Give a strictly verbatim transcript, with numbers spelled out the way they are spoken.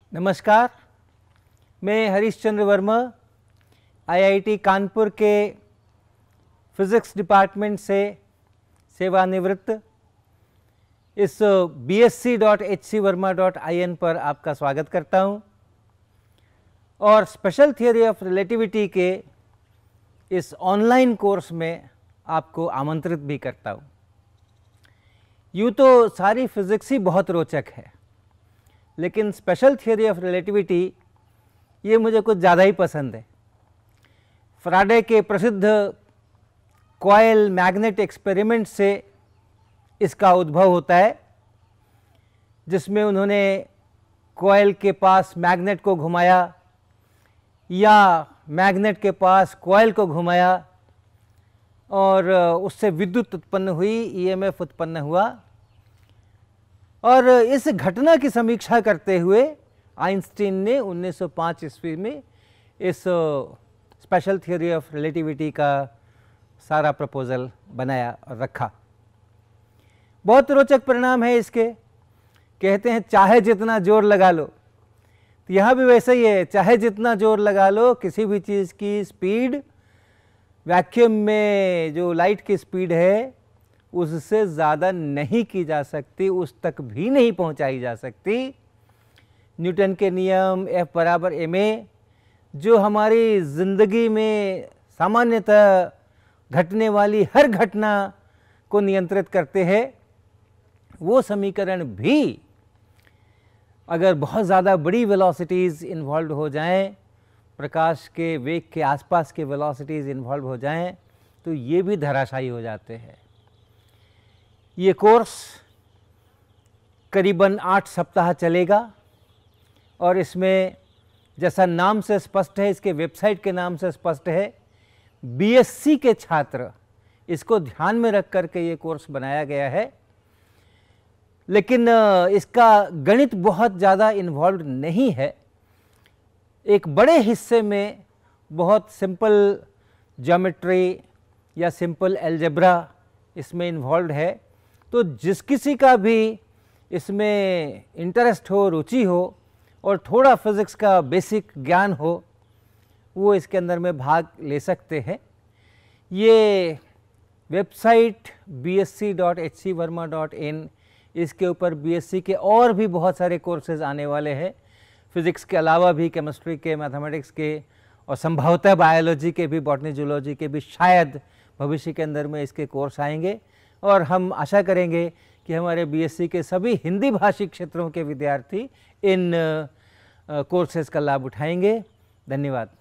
नमस्कार, मैं हरीशचंद्र वर्मा आईआईटी कानपुर के फिज़िक्स डिपार्टमेंट से सेवानिवृत्त इस B S C dot H C Verma dot I N पर आपका स्वागत करता हूं और स्पेशल थियोरी ऑफ रिलेटिविटी के इस ऑनलाइन कोर्स में आपको आमंत्रित भी करता हूं। यूँ तो सारी फिज़िक्स ही बहुत रोचक है, लेकिन स्पेशल थियोरी ऑफ रिलेटिविटी ये मुझे कुछ ज़्यादा ही पसंद है। फैराडे के प्रसिद्ध कॉइल मैग्नेट एक्सपेरिमेंट से इसका उद्भव होता है, जिसमें उन्होंने कॉइल के पास मैग्नेट को घुमाया या मैग्नेट के पास कॉइल को घुमाया और उससे विद्युत उत्पन्न हुई, ई एम एफ उत्पन्न हुआ। और इस घटना की समीक्षा करते हुए आइंस्टीन ने उन्नीस सौ पाँच ईस्वी में इस स्पेशल थियोरी ऑफ रिलेटिविटी का सारा प्रपोजल बनाया और रखा। बहुत रोचक परिणाम है इसके। कहते हैं चाहे जितना जोर लगा लो, तो यहाँ भी वैसे ही है, चाहे जितना जोर लगा लो किसी भी चीज़ की स्पीड वैक्यूम में जो लाइट की स्पीड है उससे ज़्यादा नहीं की जा सकती, उस तक भी नहीं पहुंचाई जा सकती। न्यूटन के नियम F बराबर एम ए जो हमारी ज़िंदगी में सामान्यतः घटने वाली हर घटना को नियंत्रित करते हैं, वो समीकरण भी अगर बहुत ज़्यादा बड़ी वेलोसिटीज़ इन्वॉल्व हो जाएं, प्रकाश के वेग के आसपास के वेलोसिटीज़ इन्वॉल्व हो जाएं, तो ये भी धराशायी हो जाते हैं। ये कोर्स करीबन आठ सप्ताह चलेगा और इसमें जैसा नाम से स्पष्ट है, इसके वेबसाइट के नाम से स्पष्ट है, बी एस सी के छात्र इसको ध्यान में रख कर के ये कोर्स बनाया गया है। लेकिन इसका गणित बहुत ज़्यादा इन्वॉल्व नहीं है। एक बड़े हिस्से में बहुत सिंपल ज्योमेट्री या सिंपल अलजेब्रा इसमें इन्वॉल्व है। तो जिस किसी का भी इसमें इंटरेस्ट हो, रुचि हो और थोड़ा फिज़िक्स का बेसिक ज्ञान हो, वो इसके अंदर में भाग ले सकते हैं। ये website B S C dot H C Verma dot in, इसके ऊपर बी एस सी के और भी बहुत सारे कोर्सेज आने वाले हैं। फिज़िक्स के अलावा भी केमिस्ट्री के, मैथमेटिक्स के और संभवतः बायोलॉजी के भी, बॉटनी जूलॉजी के भी शायद भविष्य के अंदर में इसके कोर्स आएंगे। और हम आशा करेंगे कि हमारे बी एस सी के सभी हिंदी भाषी क्षेत्रों के विद्यार्थी इन कोर्सेज का लाभ उठाएंगे। धन्यवाद।